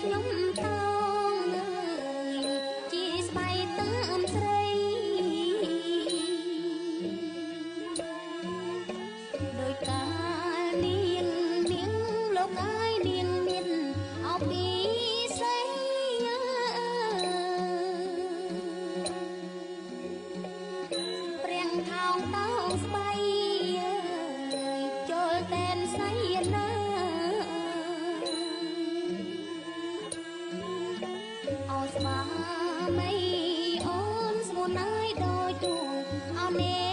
ខ្ញុំតោងជាស្បៃតាមស្រីដោយកាលនាងលោកអើយនាងមានអោពីស្រីព្រះថោងតោងស្បៃចូលតែនសៃណាអោស្មាមីអូនស្មូនអើយដោយទូអោនេ